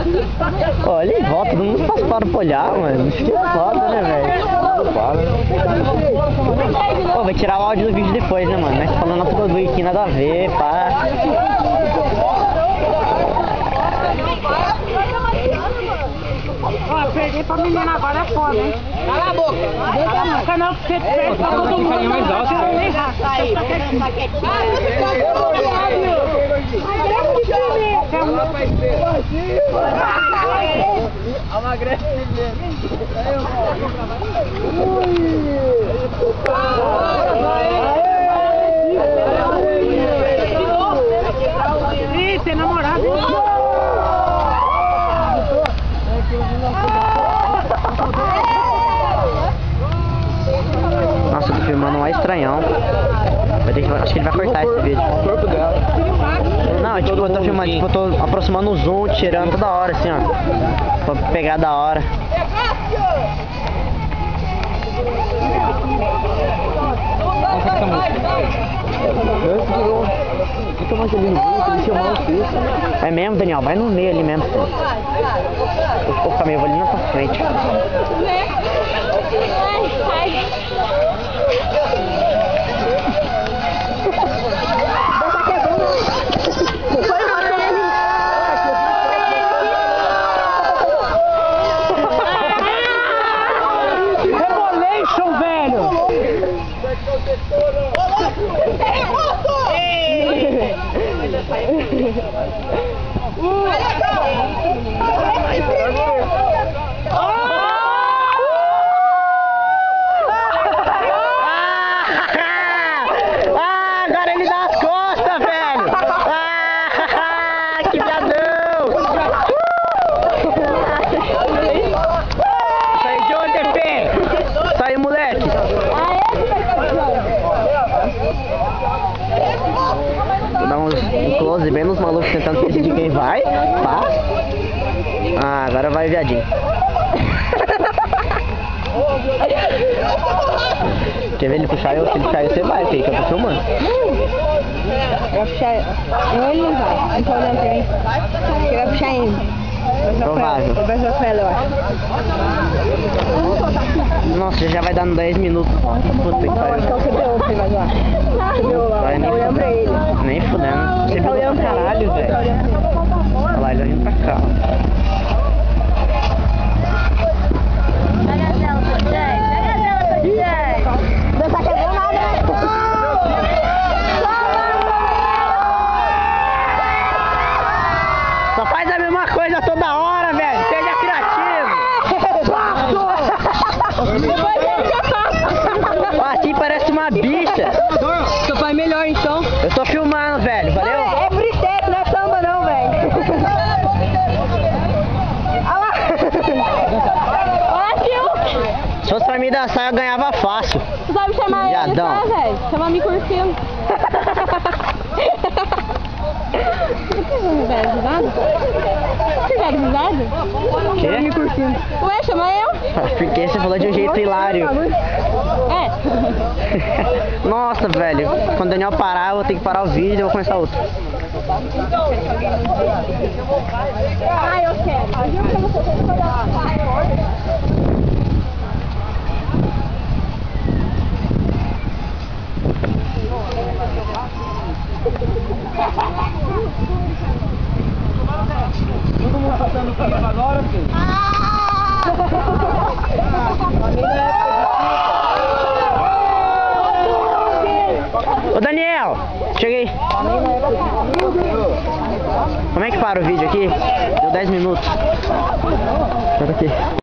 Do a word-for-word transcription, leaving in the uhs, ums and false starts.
Olha em volta, todo mundo faz para pra olhar, mano. Isso que é foda, né, velho? Pô, vai tirar o áudio do vídeo depois, né, mano? Mas falando nosso bagulho aqui, nada a ver, pá. Ó, perder pra menina agora é foda, hein? Cala a boca! Cala a boca não, porque você perde pra todo mundo. Ficaria mais alto, cara. Aí, tá quietinho. Amagrece mesmo. Ih, tem namorado. Nossa, tô filmando um estranhão. Vai ter que, acho que ele vai cortar esse vídeo. O corpo dela. Não, tipo, eu tô filmando, tipo, eu tô aproximando o zoom, tirando toda hora, assim, ó. Pra pegar da hora. É mesmo, Daniel? Vai no meio ali mesmo. Ô, Camilo, eu vou ali na tua frente. Rebolation, velho! Agora ele dá as costas, velho! Ah, que viadão! Sai de onde, F? Sai, moleque! Vou dar uns um close bem nos malucos tentando decidir quem vai. Pá. Ah, agora vai, viadinho. Quer ver ele puxar eu? Se ele puxar eu, você vai, que eu tô filmando. Vai puxar ele, não vai. Não tá olhando pra mim. Ele vai puxar ele. Provável. Vai jogar pra ela, eu acho. Nossa, já vai dar nos dez minutos. Puta que Não, acho que é o pariu. C B O que ele vai zoar. C B O lá, Vai tá nem olhando pra ele. Nem fudendo. Você Ele tá viu olhando pra pra caralho, ele. velho. Tá olhando pra ele. Olha lá, ele vai vindo pra cá. Pega dela, Todjay. Pega dela, Todjay. Não tá quebrando nada, né? Só faz a mesma coisa toda hora, velho. Seja criativo. Assim parece uma bicha. Tu faz melhor, então. Eu tô filmando, velho. Valeu? É freestyle, não é samba não, velho. Olha lá. Olha, tio. Se fosse pra mim dançar, eu ganhava fácil. Tu sabe chamar ele, Viadão. tá, velho? Chama me curtindo. Por que você vai risada? Você vai risada? Quê? Me curtindo. Ué, chama eu? Porque você falou de um jeito hilário. É. Nossa, velho. Quando o Daniel parar, eu vou ter que parar o vídeo e eu vou começar outro. Ah, eu quero. Todo mundo passando por agora, filho. Ô, Daniel, cheguei. Como é que para o vídeo aqui? Deu dez minutos. Espera aqui.